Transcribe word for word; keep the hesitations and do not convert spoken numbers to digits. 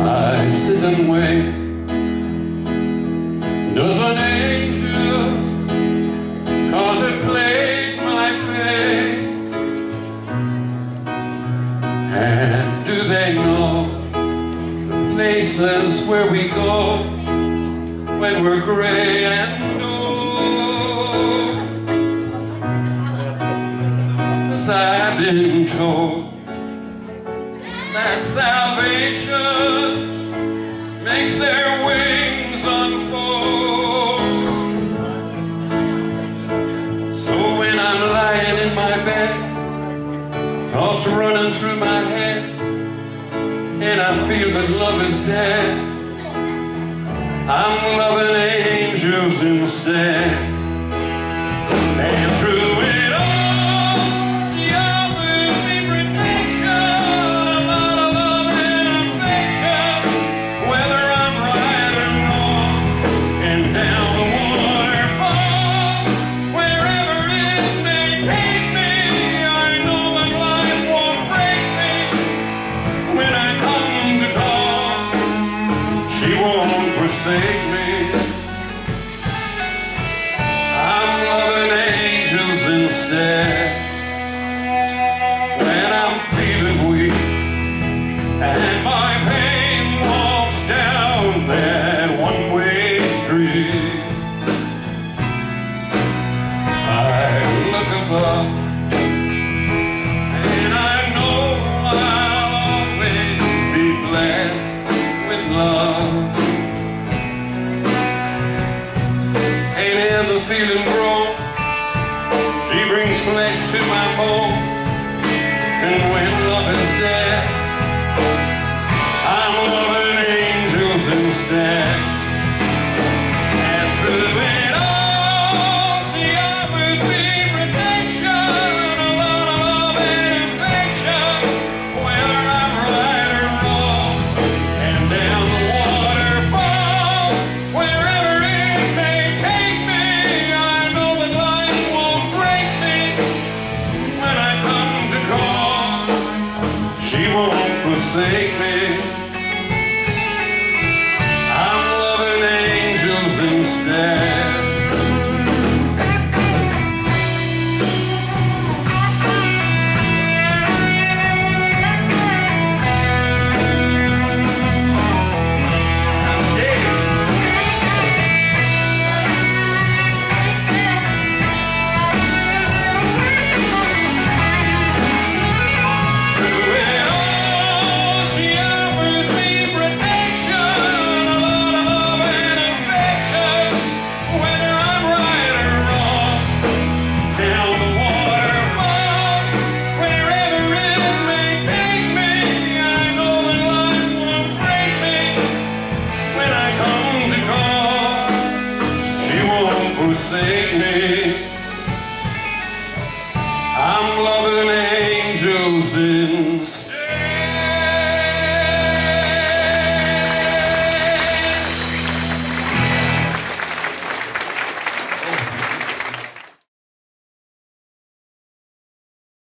I sit and wait. Does an angel contemplate my fate? And do they know the places where we go when we're gray and old? 'Cause I've been told that salvation makes their wings unfold. So when I'm lying in my bed, thoughts running through my head, and I feel that love is dead, I'm loving angels instead. And through it all, she offers me protection, a lot of love and affection, whether I'm right or wrong. And down the waterfall, wherever it may take me, I know that life won't break me. When I come to call, she won't forsake me. I'm loving angels instead. When I'm feeling weak and my pain walks down that one-way street, I look above and I know I'll always be blessed with love. Ain't ever feeling grown, she brings flesh to my bone. And when love is dead, I'm loving angels instead. And through it all, she offers me protection, a lot of love and affection, whether I'm right or wrong. And down the waterfall, wherever it may take me, I know that life won't break me. When I come to call, she won't forsake me. I'm loving angels instead. Forsake me. I'm loving angels in